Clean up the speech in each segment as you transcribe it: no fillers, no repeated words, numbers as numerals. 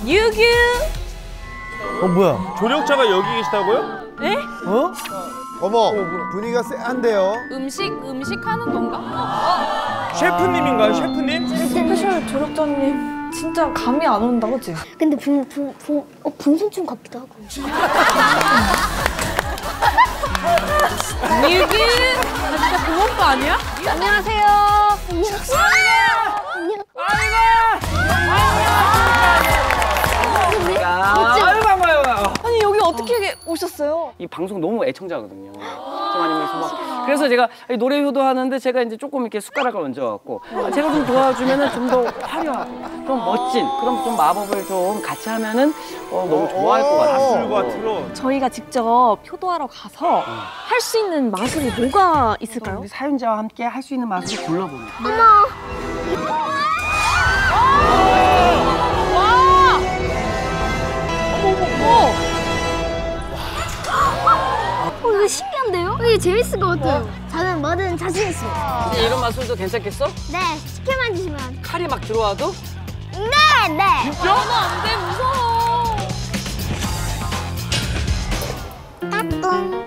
유규. 뭐야? 조력자가 여기 계시다고요? 에? 어머, 분위기가 쎄한데요? 음식 하는 건가? 셰프님인가요, 셰프님? 스페셜 조력자님 진짜 감이 안 온다, 그치? 근데 분신충 같기도 하고. 유규. 진짜 고모빠 아니야? 안녕하세요. 아니, 여기 어떻게 오셨어요? 이 방송 너무 애청자거든요. 그래서 제가 노래 효도하는데 제가 이제 조금 이렇게 숟가락을 얹어갖고 제가 좀 도와주면은 좀 더 화려하고 좀 멋진 그런 좀 마법을 좀 같이 하면은 너무 좋아할 것 같아요. 저희가 직접 효도하러 가서 할 수 있는 마술이 뭐가 있을까요? 우리 사연자와 함께 할 수 있는 마술을 골라보는 거예요. 이거 신기한데요? 이게 재밌을 것 같아요. 저는 뭐든 자신 있어요. 근데 이런 마술도 괜찮겠어? 네, 시켜만 주시면. 칼이 막 들어와도? 네, 네. 진짜? 안 돼, 무서워. 따뚱.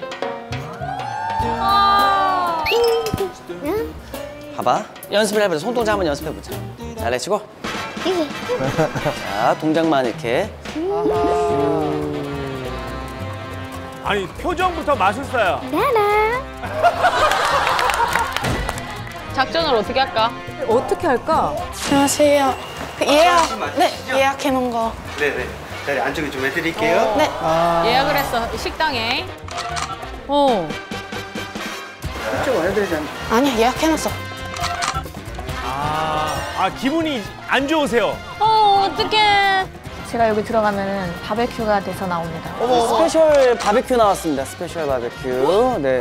응? 봐봐. 연습을 해보자. 손동작 한번 연습해보자. 잘 내치고. 이게. 자, 동작만 이렇게. 아니, 표정부터 마술사야. 네네. 작전을 어떻게 할까? 어떻게 할까? 안녕하세요. 예약해 놓은 거. 네네. 자리 안쪽에 좀 해드릴게요. 네. 예약을 했어, 식당에. 이쪽 와야 되지 않나? 아니야, 예약해 놨어. 기분이 안 좋으세요. 어떡해. 제가 여기 들어가면 바베큐가 돼서 나옵니다. 스페셜 바베큐 나왔습니다. 스페셜 바베큐. 네.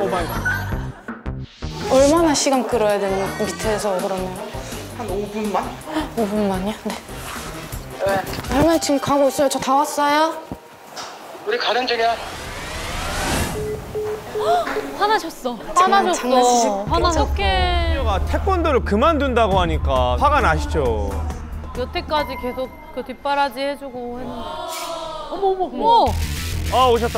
얼마나 시간 끌어야 되는 밑에서 그러면? 한 5분만? 5분만요? 네. 할머니 지금 가고 있어요. 저 다 왔어요. 우리 가는 중이야. 화나셨어. 장난치시고. 어떡해. 태권도를 그만둔다고 하니까 화가 나시죠. 여태까지 계속 그 뒷바라지 해주고 했는데. 어머. 오셨다.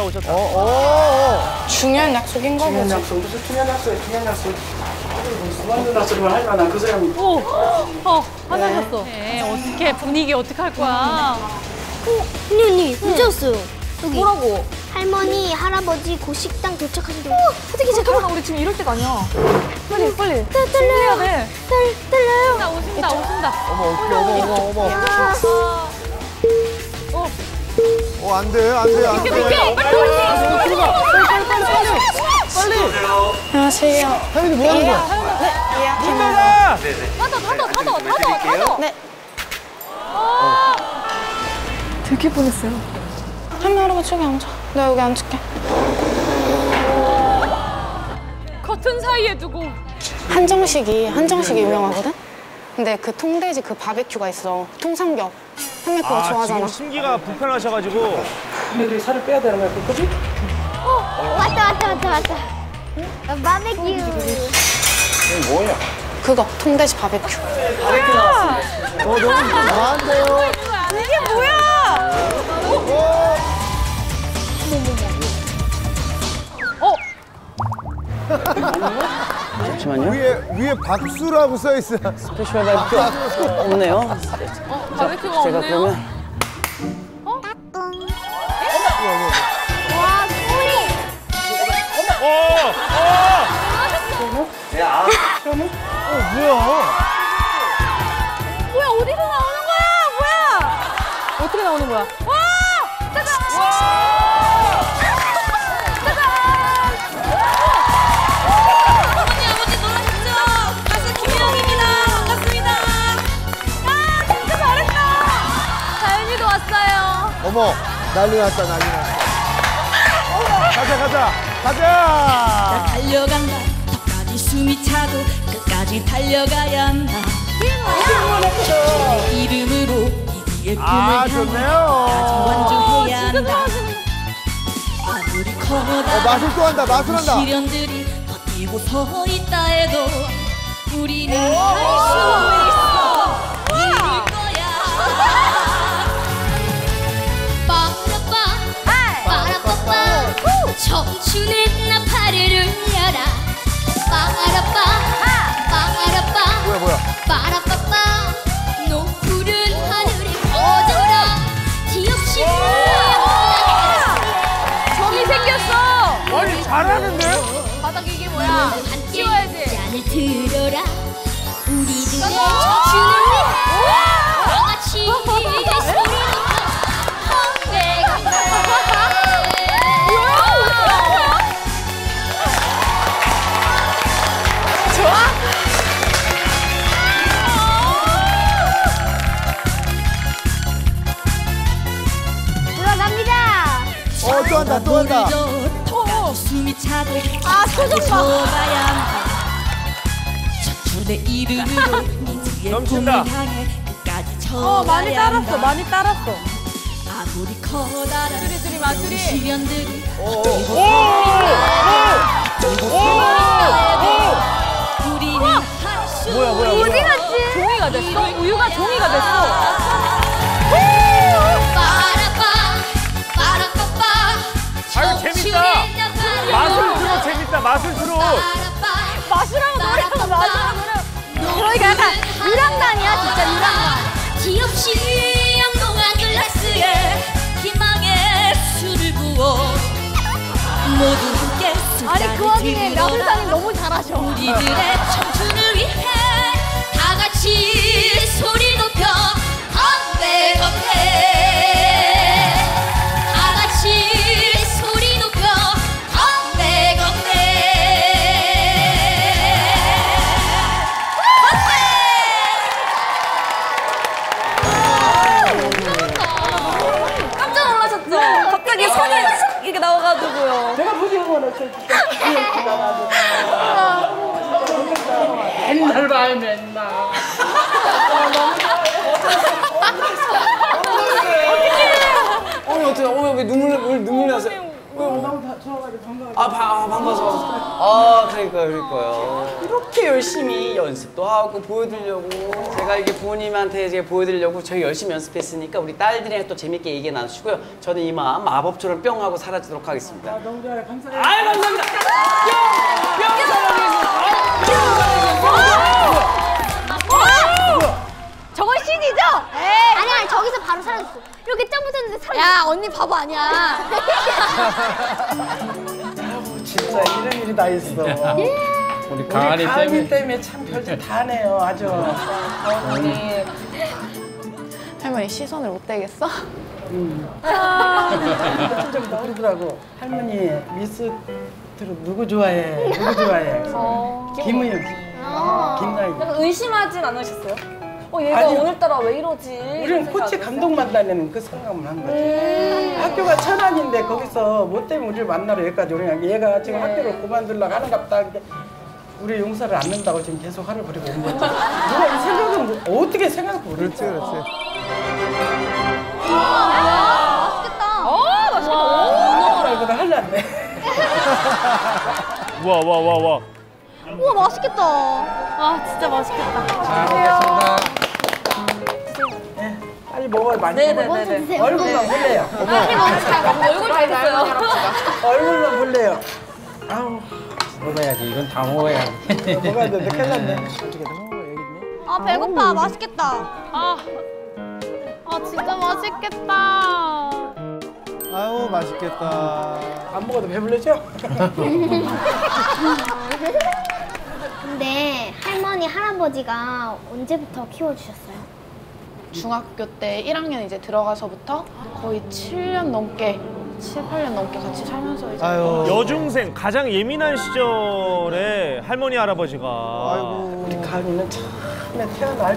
중요한 약속인 거고. 무슨 중요한 약속. 그만둔다 소리만 하지 마. 난 그 사람. 화나셨어. 네, 어떻게 분위기 어떻게 할 거야? 언니, 문제 왔어요. 여기. 뭐라고? 할머니, 할아버지 곧 식당 도착하신다고. 어떻게 잠깐만, 우리 지금 이럴 때가 아니야. 빨리. 떨려야 돼. 떨려요. 오신다. 어머. 안 돼. 빨리. 안녕하세요. 혜연이 뭐 하는 거야? 예약해 놓은 거. 네네. 네. 들킬 뻔했어요. 할머니, 할아버지 저기 앉아. 내가 여기 앉을게. 커튼 사이에 두고. 한정식이 유명하거든? 근데 그 통돼지 그 바베큐가 있어. 통삼겹. 할머니 그거 좋아하잖아. 지금 심기가 불편하셔가지고. 근데 살을 빼야 되는 거야, 그거지? 왔다. 바베큐. 이게 뭐야? 그거 통돼지 바베큐. 바베큐 나왔습니다. 너무 나한테요. 이게 뭐야? 잠시만요. 위에 박수라고 써 있어. 스페셜 바베큐 없네요. 바베큐가 제가 없네요. 그러면 와, 소리. 뭐야, 어디서 나오는 거야? 어떻게 나오는 거야? 아버지 놀라셨죠? 가수 김혜영입니다. 반갑습니다. 진짜 잘했다. 자연이도 왔어요. 어머, 난리 났다. 가자. 달려간다. 턱까지 숨이 차도 끝까지 달려가야 한다. 내 이름으로 이기의 꿈을 향해 좋네요. 완주해야 한다. 아무리 커다 마술한다. 시련들이 버티고 서 있다 해도 우리는 할 수 있어. 이길 거야. 한다, 또 한다. 숨이 차도 아, 표정 봐. 내 이름으로 네 넘친다. 꿈을 향해 끝까지 쳐가야 많이 따랐어, 한다. 많이 따랐어. 아무리 커다란 마술이, 마술이. 시련들이 우리는 할수 뭐야. 어디 갔지? 종이가 됐어. 우유가 종이가 됐어. 아유, 재밌다. 마술트롯 재밌다, 마술트롯. 마술하고 노래하고 마술하고 노래. 그러니까 약간 유랑단이야, 진짜 유랑단. 지없이 영롱한 글라스에 희망의 술을 부어 모두 함께 아니 그 와중에 나훈사님 너무 잘하셔. 우리들의 청춘을 위해 다 같이 소리 높여 건배 건배 다 같이 소리 높여 건배 건배 깜짝 놀라셨죠? 갑자기 손이 이렇게 나와가지고요. 내가 보지는 않았어. 진짜. 맨날 봐요, 맨날. 어떻게 왜 눈물 나세요? 반가워서. 그러니까요. 이렇게 열심히 연습도 하고 보여드리려고 제가 이게 부모님한테 이제 보여드리려고 저희 열심히 연습했으니까 우리 딸들이랑 또 재밌게 얘기 나누시고요. 저는 이만 마법처럼 뿅 하고 사라지도록 하겠습니다. 너무 좋아요. 감사해요. 아유, 감사합니다. 뿅 사랑해주세요. 저건 CD죠? 아니야 저기서 바로 사라졌어. 이렇게 짱 붙었는데 사라졌어. 야 언니 바보 아니야. 진짜 이런 일이 다 있어. 우리 가은이 때문에 참 별짓 다 하네요. 아주. 어머니 할머니 시선을 못 떼겠어? 좀 떠오르더라고. 할머니 미스 트롯 누구 좋아해? 누구 좋아해? 김우영 씨. 김나희. 약간 의심하진 않으셨어요? 얘가 아니요. 오늘따라 왜 이러지? 우리는 코치 감독만 다니는 그 생각을 한 거지. 학교가 천안인데 거기서 뭐 때문에 우리를 만나러 여기까지 오냐. 얘가 지금 학교를 그만두려고 하는갑다. 우리 용서를 안 한다고 지금 계속 화를 부리고 있는 거지. 누가 이 생각은 어떻게 생각도 모르지. 그렇지. 맛있겠다. 이거 할란데. 와. 우와 맛있겠다. 아, 진짜 맛있겠다. 잘 먹겠습니다. 빨리 먹어요. 많이 네네네. 먹어요. 먼저 드세요. 얼굴만 볼래요. 얼굴 잘 됐어요. 얼굴만 볼래요. 아우. 먹어야지. 이건 다 먹어야지. 먹어야 되는데 큰일 났네. 어떻게 먹어야겠네. 아 배고파. 맛있겠다. 아, 진짜 맛있겠다. 아유, 맛있겠다. 안 먹어도 배불러죠? 근데 할머니 할아버지가 언제부터 키워주셨어요? 중학교 때 1학년 이제 들어가서부터 거의 7년 넘게 7, 8년 넘게 같이 살면서 이제 아유. 여중생 가장 예민한 시절에 할머니 할아버지가 아이고. 우리 가은이는 처음에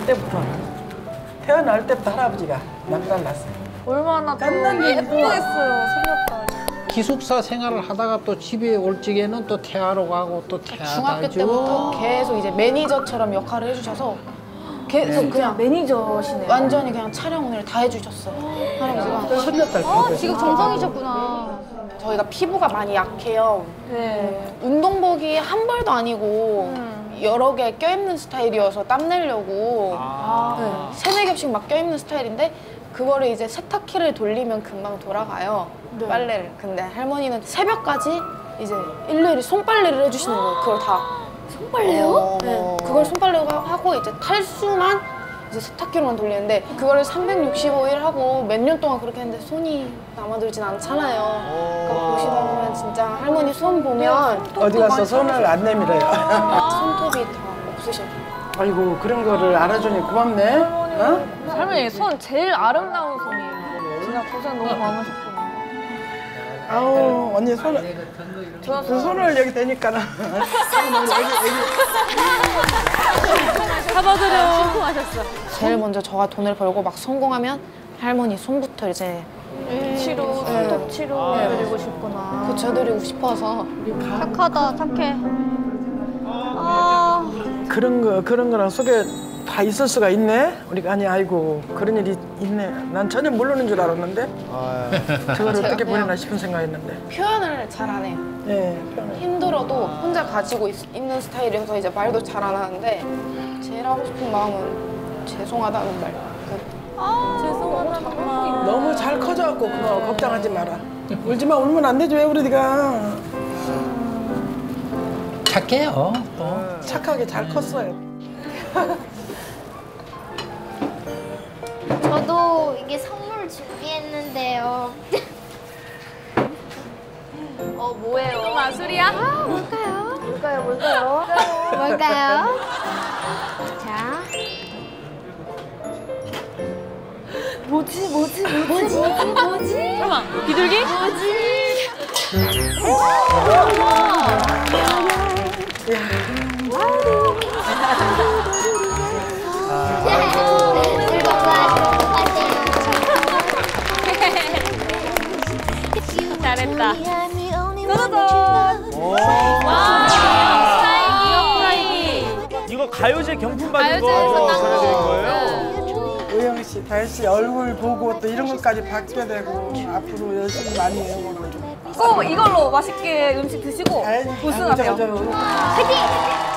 태어날 때부터 할아버지가 남달랐어요. 얼마나 또 깐난데 예쁘겠어요. 생겼다. 기숙사 생활을 하다가 또 집에 올 적에는 또 태하러 가고 또 태하다 중학교 때부터 계속 이제 매니저처럼 역할을 해주셔서 계속 그냥 매니저시네요. 완전히 그냥 촬영을 다 해주셨어요. 할아버지가. 손녀딸 지금 정성이셨구나. 저희가 피부가 많이 약해요. 네. 운동복이 한 벌도 아니고 여러 개 껴입는 스타일이어서 땀 내려고 세네 겹씩 막 껴입는 스타일인데 그거를 이제 세탁기를 돌리면 금방 돌아가요. 빨래를. 근데 할머니는 새벽까지 이제 일일이 손빨래를 해주시는 거예요. 그걸 다. 손빨래요? 네. 그걸 손빨래로 하고 이제 탈수만 이제 세탁기로만 돌리는데 그거를 365일 하고 몇 년 동안 그렇게 했는데 손이 남아들진 않잖아요. 그거 보시다 보면 진짜 할머니 손 보면 어디 가서 손을 안 내밀어요. 손톱이 다 없으셔요. 아이고 그런 거를 알아주니 고맙네. 어? 할머니 손 제일 아름다운 손이에요. 진짜 고생 너무 많으셨구나. 아우 언니 손을 두 손을 여기 대니까는 잡아드려. 성공하셨어. 제일 먼저 저가 돈을 벌고 막 성공하면 할머니 손부터 이제 치료, 손톱 치료 해드리고 싶구나. 고쳐드리고 싶어서. 착하다, 착해. 그런 거랑 속에 다 있을 수가 있네. 우리가 아니 아이고 그런 일이 있네. 난 전혀 모르는 줄 알았는데 저걸 어떻게 보내나 싶은 생각했는데. 표현을 잘 안 해요. 네, 표현을. 힘들어도 혼자 가지고 있는 스타일이어서 이제 말도 잘 안 하는데 제일 하고 싶은 마음은 죄송하다는 말. 죄송하다는 말. 너무 잘 커져갖고 그거 걱정하지 마라. 울지 마. 울면 안 되지 왜 우리 네가. 착해요. 착하게 잘 컸어요. 저도 이게 선물 준비했는데요. 뭐예요? 또 마술이야? 뭘까요? 뭘까요? 뭘까요? 자. 뭐지? 잠깐만, 비둘기? 잘했다. 짜자잔. 이거 가요제 경품 받은 거 가요제에서 딴 전해드린 거. 거예요? 의영 씨, 다혜 씨 얼굴 보고 또 이런 것까지 받게 되고 앞으로 열심히 많이 해보는 좀. 꼭 이걸로 맛있게 음식 드시고 우승하세요. 화이팅!